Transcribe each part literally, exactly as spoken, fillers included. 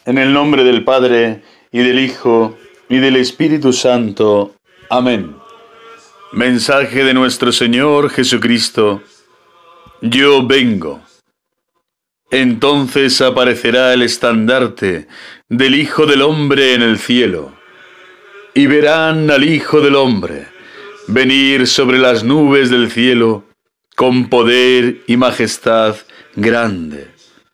En el nombre del Padre, y del Hijo, y del Espíritu Santo. Amén. Mensaje de nuestro Señor Jesucristo. Yo vengo. Entonces aparecerá el estandarte del Hijo del Hombre en el cielo, y verán al Hijo del Hombre venir sobre las nubes del cielo con poder y majestad grande.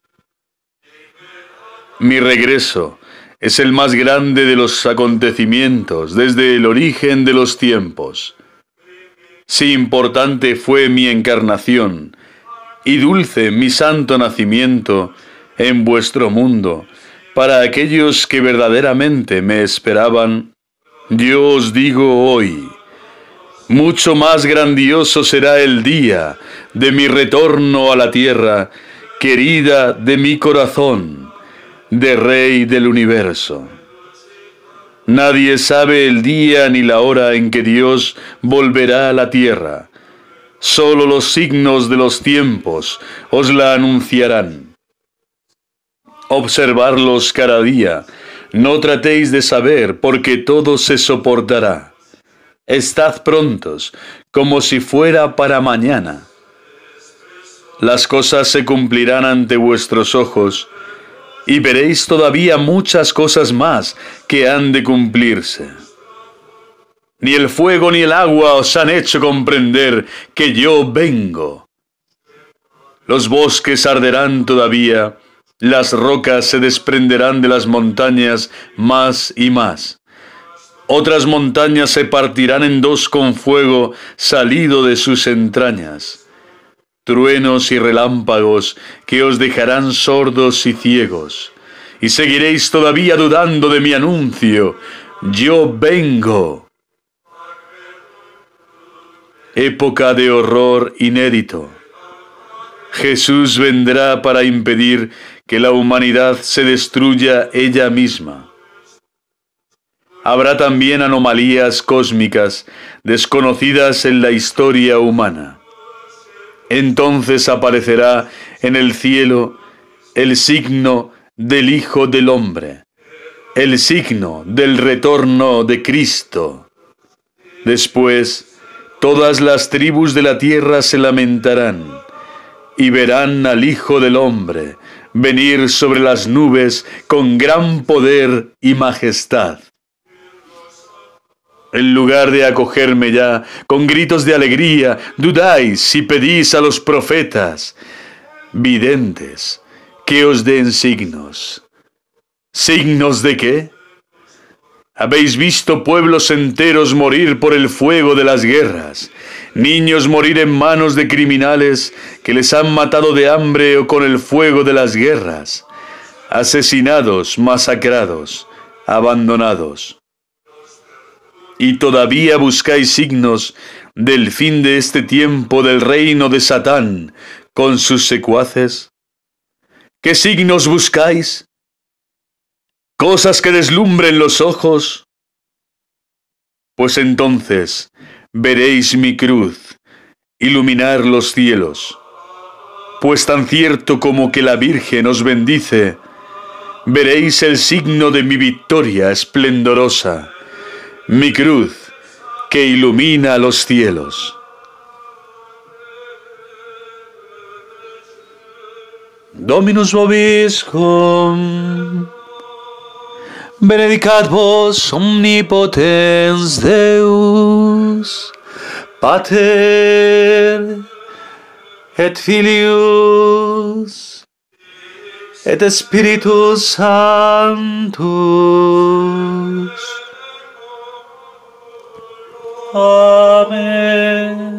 Mi regreso es el más grande de los acontecimientos desde el origen de los tiempos. Si importante fue mi encarnación y dulce mi santo nacimiento en vuestro mundo, para aquellos que verdaderamente me esperaban, yo os digo hoy, mucho más grandioso será el día de mi retorno a la tierra, querida de mi corazón, de Rey del universo. Nadie sabe el día ni la hora en que Dios volverá a la tierra. Solo los signos de los tiempos os la anunciarán. Observarlos cada día. No tratéis de saber, porque todo se soportará. Estad prontos, como si fuera para mañana. Las cosas se cumplirán ante vuestros ojos, y veréis todavía muchas cosas más que han de cumplirse. Ni el fuego ni el agua os han hecho comprender que yo vengo. Los bosques arderán todavía, las rocas se desprenderán de las montañas más y más. Otras montañas se partirán en dos con fuego salido de sus entrañas. Truenos y relámpagos que os dejarán sordos y ciegos, y seguiréis todavía dudando de mi anuncio. Yo vengo. Época de horror inédito. Jesús vendrá para impedir que la humanidad se destruya ella misma. Habrá también anomalías cósmicas desconocidas en la historia humana. Entonces aparecerá en el cielo el signo del Hijo del Hombre, el signo del retorno de Cristo. Después, todas las tribus de la tierra se lamentarán y verán al Hijo del Hombre venir sobre las nubes con gran poder y majestad. En lugar de acogerme ya con gritos de alegría, dudáis y pedís a los profetas, videntes, que os den signos. ¿Signos de qué? Habéis visto pueblos enteros morir por el fuego de las guerras, niños morir en manos de criminales que les han matado de hambre o con el fuego de las guerras, asesinados, masacrados, abandonados. ¿Y todavía buscáis signos del fin de este tiempo del reino de Satán con sus secuaces? ¿Qué signos buscáis? ¿Cosas que deslumbren los ojos? Pues entonces veréis mi cruz iluminar los cielos. Pues tan cierto como que la Virgen os bendice, veréis el signo de mi victoria esplendorosa, mi cruz que ilumina los cielos. Dominus vobiscum, benedicat vos omnipotens Deus, Pater et Filius et Spiritus Sanctus. Amen.